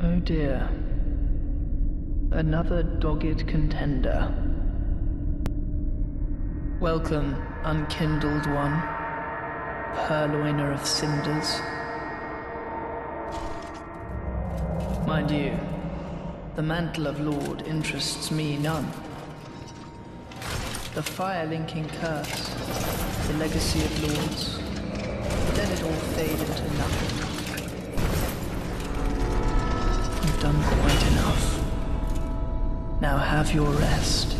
Oh dear. Another dogged contender. Welcome, unkindled one, purloiner of cinders. Mind you, the mantle of Lord interests me none. The fire-linking curse, the legacy of lords, let it all fade into nothing. You've done quite enough. Now have your rest.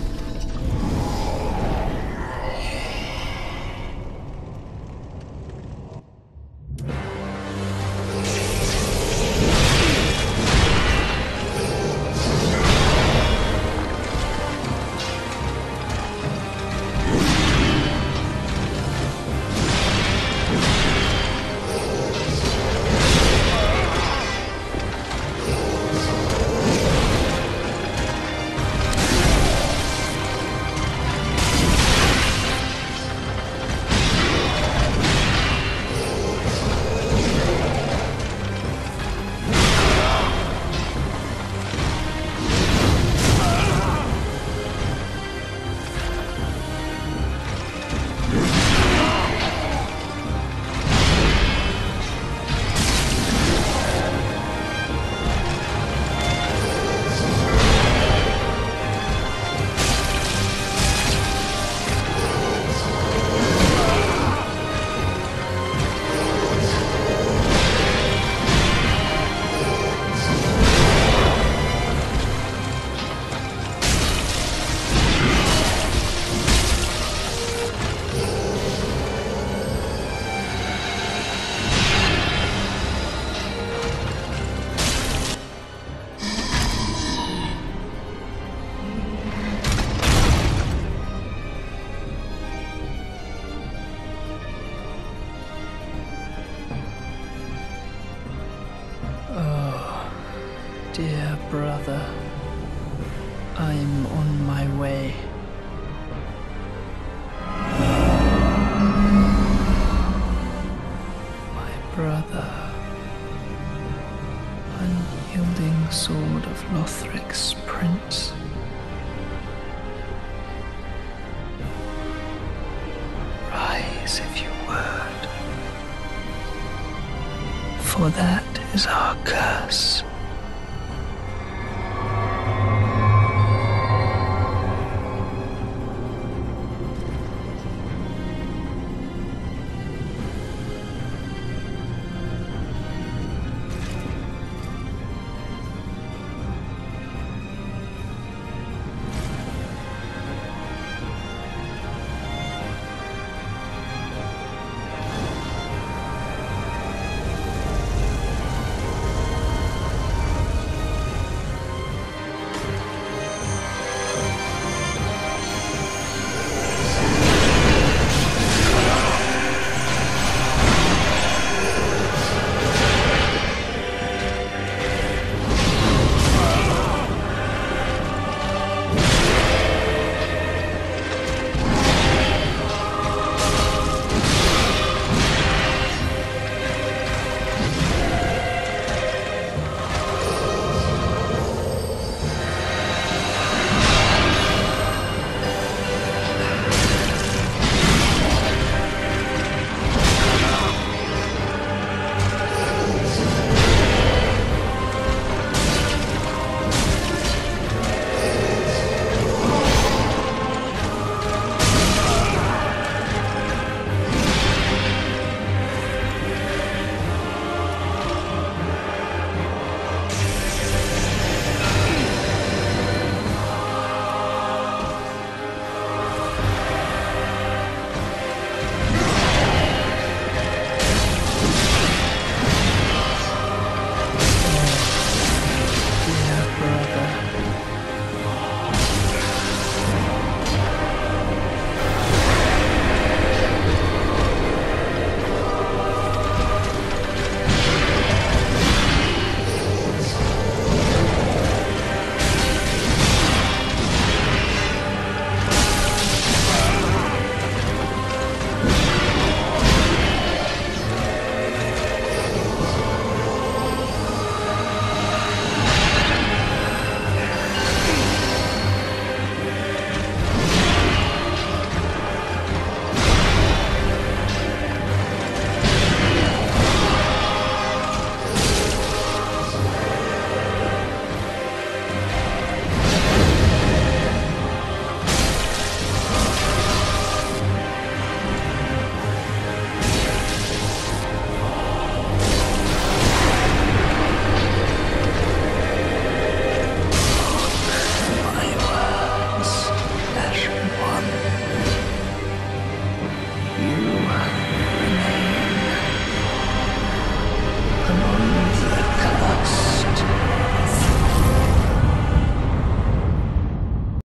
Dear brother, I'm on my way. My brother, unyielding sword of Lothric's prince. Rise if you would, for that is our curse.